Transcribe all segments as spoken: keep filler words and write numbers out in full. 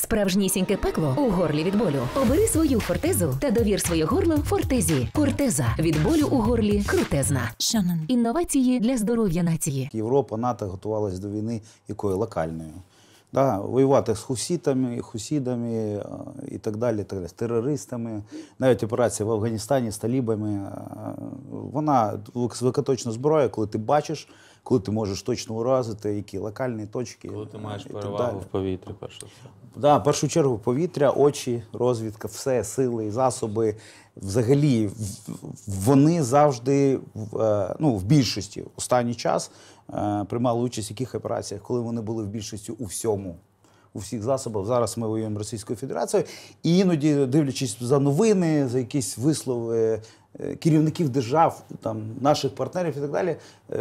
Справжнісіньке пекло у горлі від болю. Обери свою фортезу та довір своє горло фортезі. Фортеза. Від болю у горлі крутезна. Шанон. Інновації для здоров'я нації. Європа, НАТО готувалась до війни якою? Локальною. Да, воювати з хусітами, хусідами і так далі, так далі, з терористами. Навіть операція в Афганістані з талібами. Вона високоточна зброя, коли ти бачиш, коли ти можеш точно уразити, які локальні точки. Коли ти маєш перевагу в повітрі, перше. Так, да, в першу чергу повітря, очі, розвідка, все, сили, засоби. Взагалі, вони завжди, ну, в більшості, останній час, приймали участь в яких операціях, коли вони були в більшості у всьому, у всіх засобах. Зараз ми воюємо з Російською Федерацією. І іноді, дивлячись за новини, за якісь вислови керівників держав, там, наших партнерів і так далі,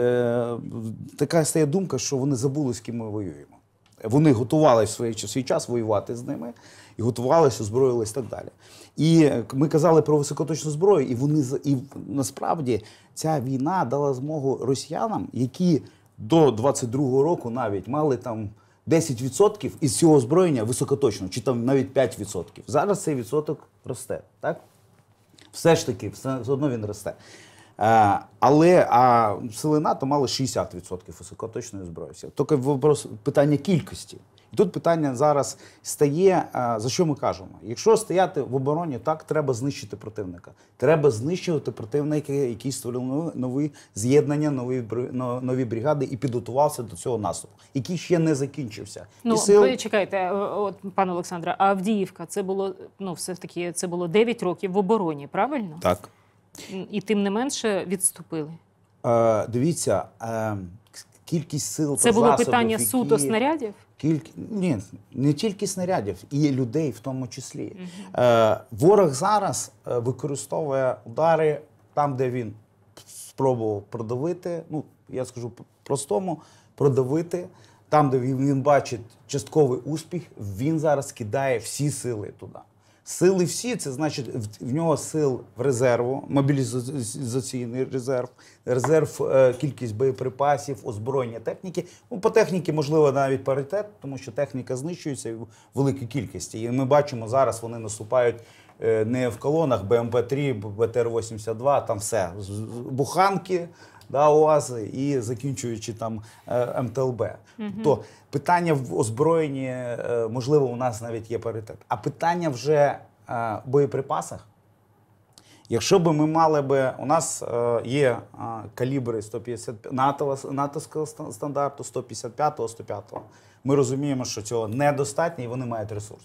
така стає думка, що вони забули, з ким ми воюємо. Вони готувалися в свій час воювати з ними, і готувалися, озброїлися і так далі. І ми казали про високоточну зброю, і вони і насправді ця війна дала змогу росіянам, які до двадцять другого року навіть мали там десять відсотків із цього озброєння високоточного, чи там навіть п'ять відсотків. Зараз цей відсоток росте, так? Все ж таки, все одно він росте. А, але а сили НАТО мали шістдесят відсотків високоточної зброї. Тільки вопрос питання кількості. І тут питання зараз стає, а, за що ми кажемо? Якщо стояти в обороні, так, треба знищити противника. Треба знищувати противника, який створив нові з'єднання, нові, нові бригади і підготувався до цього наступу, який ще не закінчився. Ну, і сил... ви чекайте, от, пане Олександре, а Авдіївка, це було, ну, все-таки, це було дев'ять років в обороні, правильно? Так. І тим не менше відступили. Е, дивіться, е, кількість сил Це та було засобів, питання які... суто снарядів? Кільк... Ні, не тільки снарядів, і людей в тому числі. Угу. Е, ворог зараз використовує удари там, де він спробував продавити, ну, я скажу по-простому, продавити. Там, де він, він бачить частковий успіх, він зараз кидає всі сили туди. Сили всі, це значить, в нього сил в резерву, мобілізаційний резерв, резерв, е, кількість боєприпасів, озброєння техніки. Ну, по техніці, можливо, навіть паритет, тому що техніка знищується в великій кількості. І ми бачимо, зараз вони наступають е, не в колонах Б М П три, Б Т Р вісімдесят два, там все, буханки, да, УАЗи і закінчуючи там М Т Л Б. Угу. То питання в озброєнні, можливо, у нас навіть є паритет. А питання вже в боєприпасах. Якщо б ми мали би, у нас є калібри сто п'ятдесят натовського стандарту, сто п'ятдесят п'ятого, сто п'ятого. Ми розуміємо, що цього недостатньо і вони мають ресурс.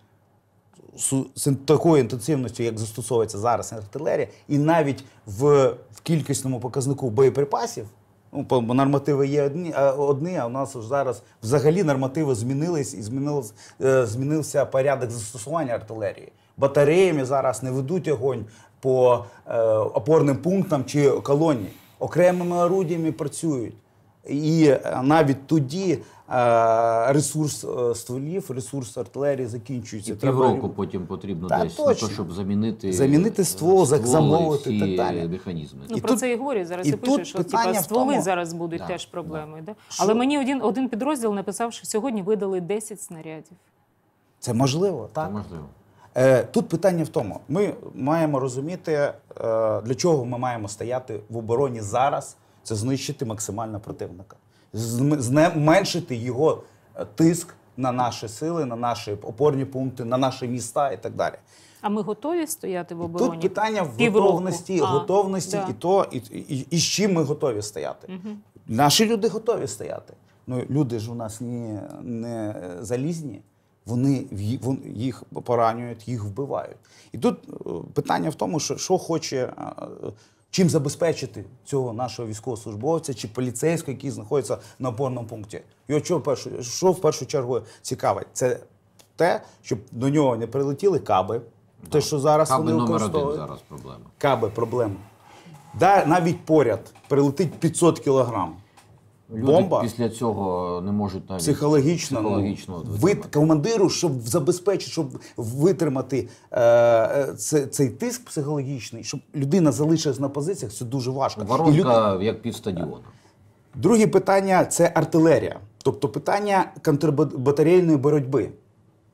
З такою інтенсивністю, як застосовується зараз артилерія, і навіть в, в кількісному показнику боєприпасів, ну, нормативи є одні, а, одні, а у нас зараз взагалі нормативи змінились і змінилось, е, змінився порядок застосування артилерії. Батареями зараз не ведуть огонь по е, опорним пунктам чи колоні. Окремими орудіями працюють. І навіть тоді е, ресурс е, стволів, ресурс артилерії закінчується. І півроку потім потрібно та, десь точно. на те, щоб замінити, замінити ствол, ствол замовити і так далі. Механізми. Ну, і про тут, це і говорять зараз, і і пишуть, що типа, стволи тому... зараз будуть да, теж проблемою. да. Да? Але мені один, один підрозділ написав, що сьогодні видали десять снарядів. Це можливо, так? Це можливо. Тут питання в тому, ми маємо розуміти, для чого ми маємо стояти в обороні зараз, це знищити максимально противника. Зменшити його тиск на наші сили, на наші опорні пункти, на наші міста і так далі. А ми готові стояти в обороні? Тут питання в Півроку. готовності, а, готовності да. і, то, і, і, і з чим ми готові стояти. Угу. Наші люди готові стояти. Ну, люди ж у нас не, не залізні. Вони їх поранюють, їх вбивають. І тут питання в тому, що, що хоче, чим забезпечити цього нашого військовослужбовця чи поліцейського, який знаходиться на опорному пункті. Його що в першу, що в першу чергу цікавить? Це те, щоб до нього не прилетіли каби, да. те, що зараз каби вони використовують. Каби номер один зараз проблема. Каби – проблема. Да, навіть поряд прилетить п'ятсот кілограм. Люди бомба після цього не можуть навіть психологічно, психологічно вит, командиру, щоб забезпечити, щоб витримати е, це, цей тиск психологічний, щоб людина залишилась на позиціях, це дуже важко. Воронка люди... як півстадіона. Друге питання – це артилерія. Тобто питання контрбатарейної боротьби.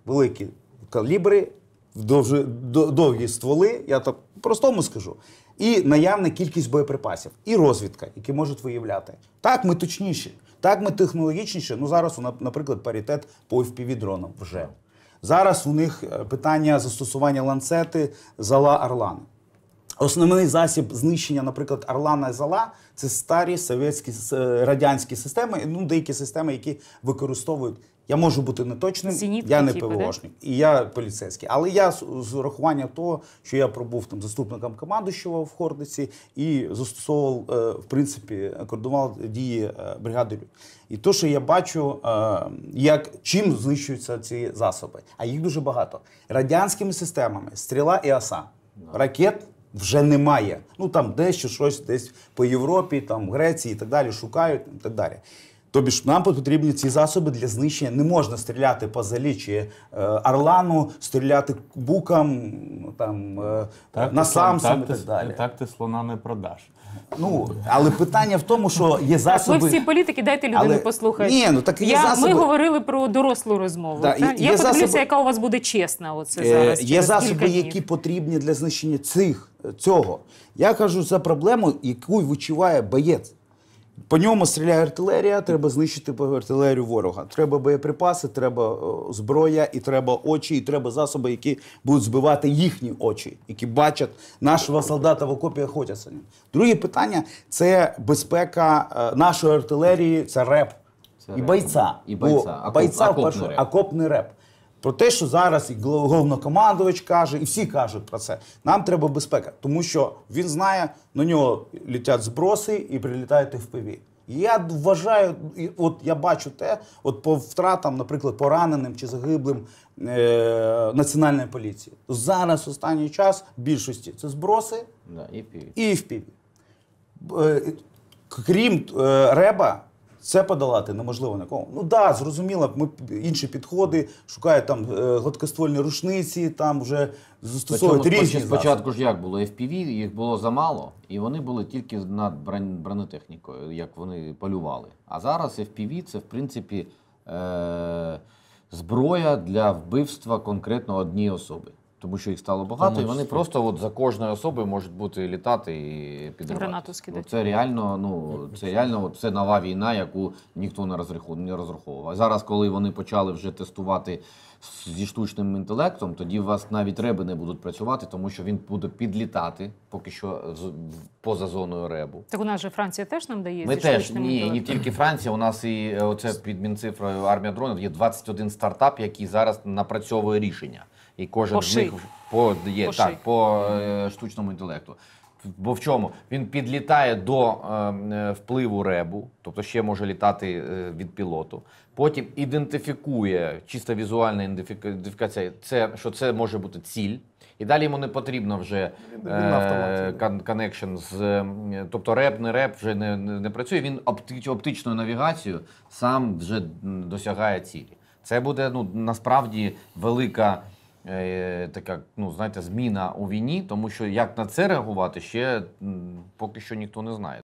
великі калібри, довжи, довгі стволи, я так простому скажу, і наявна кількість боєприпасів, і розвідка, які можуть виявляти. Так, ми точніші, так, ми технологічніші. Ну, зараз, наприклад, паритет по еф пі ві-дронам вже. Зараз у них питання застосування ланцети, Зала, Орлани. Основний засіб знищення, наприклад, Орлана і Зала – це старі совєтські, радянські системи, ну, деякі системи, які використовують. Я можу бути неточним, Зенітки я не типу, ПВОшник, і я поліцейський. Але я з, з урахуванням того, що я пробув там заступником командуючого в Хортиці і застосовував, е, в принципі, координував дії е, бригади. І то, що я бачу, е, як, чим знищуються ці засоби. А їх дуже багато. Радянськими системами, стріла і оса, ракет вже немає. Ну там дещо щось десь по Європі, там в Греції і так далі шукають і так далі. Тобі ж нам потрібні ці засоби для знищення. Не можна стріляти по Залі чи е, Орлану, стріляти букам, там, е, Так, на ти, самсам так, і так далі. Так ти слона не продаш. Ну, але питання в тому, що є засоби... Так, ви всі політики, дайте людину Але- послухати. Ні, ну так є Я, засоби... Ми говорили про дорослу розмову. Да, так? є- Я є подивлюся, засоби- яка у вас буде чесна оце Е, зараз. Є через засоби, кілька днів. які потрібні для знищення цих, цього. Я кажу за проблему, яку відчуває боєць. По ньому стріляє артилерія, треба знищити артилерію ворога. Треба боєприпаси, треба о, зброя, і треба очі, і треба засоби, які будуть збивати їхні очі, які бачать нашого солдата в окопі охотяться. Друге питання – це безпека е, нашої артилерії, це реп. Це І реп. бойця. І бойця. Бо Окоп- бойця в окопний першу- реп. окопний реп. Про те, що зараз і головнокомандувач каже, і всі кажуть про це. Нам треба безпека, тому що він знає, на нього летять зброси і прилітають еф пі ві. Я вважаю, і от я бачу те, от по втратам, наприклад, пораненим чи загиблим е- Національної поліції. Зараз, останній час, в більшості це зброси Да, і пів. і еф пі ві. Е, Крім е, реба, це подолати неможливо нікому. Ну так, да, зрозуміло, ми інші підходи, шукають там е, гладкоствольні рушниці, там вже застосовують Причому різні споч- Спочатку засоби. ж як було еф пі ві, їх було замало, і вони були тільки над брон- бронетехнікою, як вони полювали. А зараз еф пі ві – це, в принципі, е- зброя для вбивства конкретно однієї особи. Тому що їх стало багато, Тому і вони що- просто от за кожною особою можуть бути літати і підривати. Гранату скидати. Ну, це реально, ну, це реально от, це нова війна, яку ніхто не розраховував. Не розраховував. А зараз, коли вони почали вже тестувати зі штучним інтелектом, тоді у вас навіть реби не будуть працювати, тому що він буде підлітати поки що з- поза зоною ребу. Так у нас же Франція теж нам дає Ми зі теж, штучним ні, не інтелектом. тільки Франція, у нас і е, оце під Мінцифрою армія дронів є двадцять один стартап, який зараз напрацьовує рішення. І кожен По з них ши. по, є, По так, ши. по е, штучному інтелекту. Бо в чому? Він підлітає до е, впливу ребу, тобто ще може літати е, від пілоту. Потім ідентифікує, чисто візуальна ідентифікація, це, що це може бути ціль. І далі йому не потрібно вже е, коннекшн з... е, Тобто реп, не реп вже не, не, не працює, він опти, оптичною навігацією сам вже досягає цілі. Це буде, ну, насправді велика е, така, ну, знаєте, зміна у війні, тому що як на це реагувати, ще м, поки що ніхто не знає.